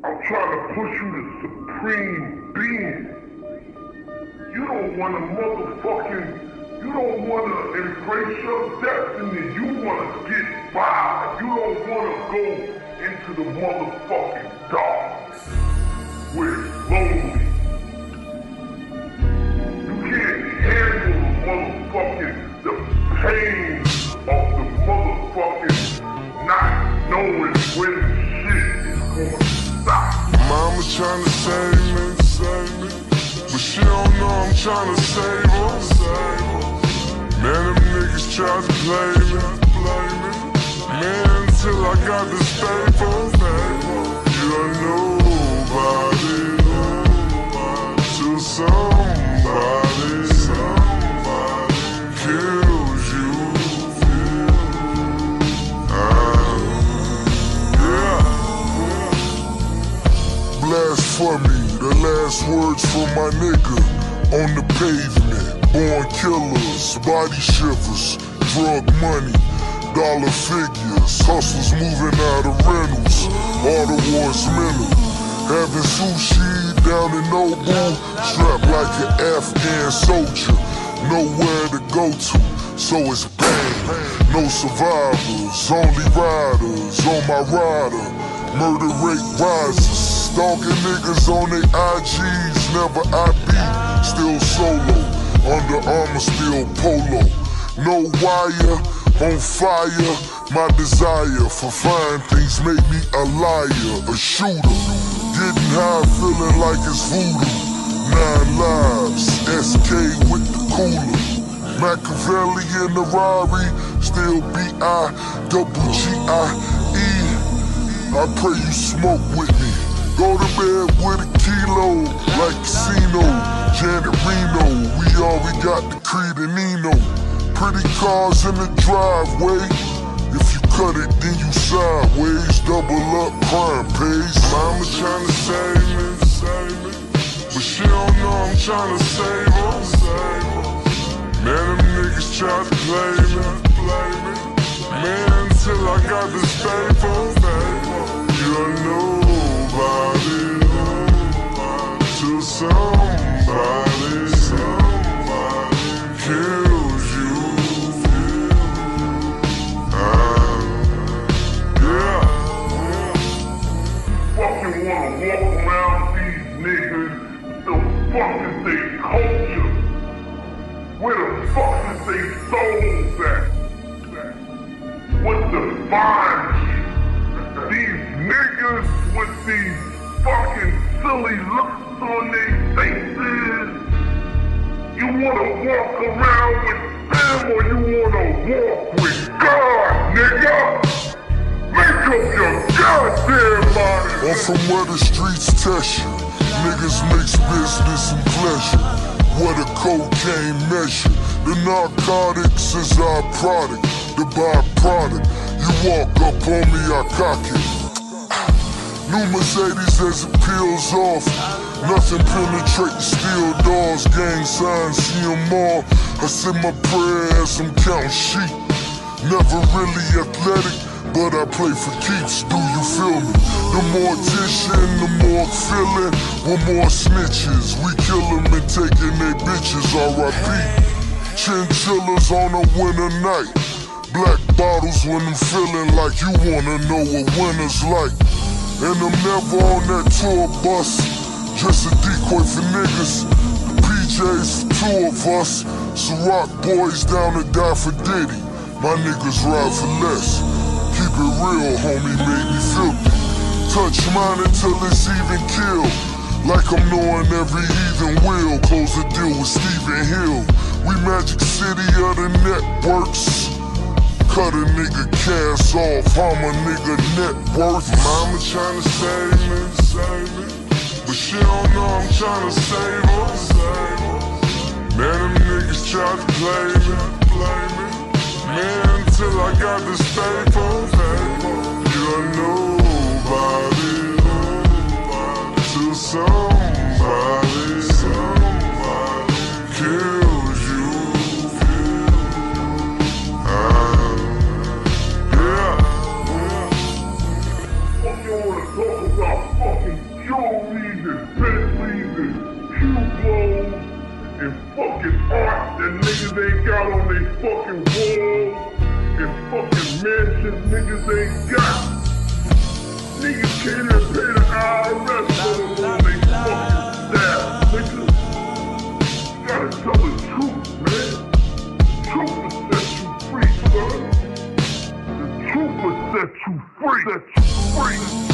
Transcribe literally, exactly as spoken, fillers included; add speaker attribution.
Speaker 1: I'm trying to push you to supreme being. You don't want to motherfucking, you don't want to embrace your destiny. You want to get by. You don't want to go into the motherfucking dark where it's lonely. You can't handle the motherfucking, the pain of the motherfucking not knowing when shit is gonna stop.
Speaker 2: Mama tryna save me, save me, but she don't know I'm tryna save her. Man, them niggas tried to play me, play me. Man, until I got this paper, you're nobody till somebody, somebody kills you. Uh, yeah. Blast for me, the last words from my nigga on the pavement. Born killers, body shivers, drug money, dollar figures, hustlers moving out of rentals, all the wars mental. Having sushi down in Nobu, strapped like an Afghan soldier, nowhere to go to, so it's bang. No survivors, only riders on my rider. Murder rate rises, stalking niggas on they I Gs, never I B, still solo. Under Armour, still polo. No wire, on fire. My desire for fine things made me a liar, a shooter. Getting high, feeling like it's voodoo. Nine lives, S K with the cooler. Machiavelli in the Rari, still B I double G I E. I pray you smoke with me. Go to bed with a kilo, like Casino, Janet Reno. We all we got the Creed and Nino. Pretty cars in the driveway. If you cut it, then you sideways. Double up, crime pays. Mama tryna save me, save me, but she don't know I'm tryna save her. Man, them niggas tried to play me, play me. Man, until I got this paper, you're nobody till somebody, somebody kills you. Uh, yeah.
Speaker 1: Fucking wanna walk around these niggas. The fuck is they culture? Where the fuck is they souls at? What defines you? These niggas with these fucking silly looks on their faces. You wanna walk around with them or you wanna walk with God, nigga? Make up your goddamn mind.
Speaker 2: I'm from where the streets test you. Niggas mix business and pleasure. Where the cocaine measure. The narcotics is our product, the byproduct. You walk up on me, I cock it. New Mercedes as it peels off. Nothing penetrating steel doors. Gang signs, see them all. I said my prayer as I'm counting sheep. Never really athletic, but I play for keeps. Do you feel me? The more tissue, the more feeling. One more snitches, we kill them and taking their bitches. R I P Chinchillas on a winter night. Black bottles when I'm feeling like you wanna know what winter's like. And I'm never on that tour bus, just a decoy for niggas. The P Js for two of us, Ciroc boys down to die for Diddy. My niggas ride for less. Keep it real, homie, made me filthy. Touch mine until it's even killed. Like I'm knowing every heathen will. Close the deal with Stephen Hill. We Magic City of the networks. Cut a nigga cash off, I'm a nigga net worth. Mama tryna save me, save me, but she don't know I'm tryna save her. Man, them niggas try to play me, play me. Man, until I got this paper, you're nobody till somebody, somebody kills you.
Speaker 1: Talk about fucking cause niggas ain't got. Niggas can't even pay the I R S for them they fucking staff, nigga. You gotta tell the truth, man. The truth will set you free, son. The truth will set you free. Set you free.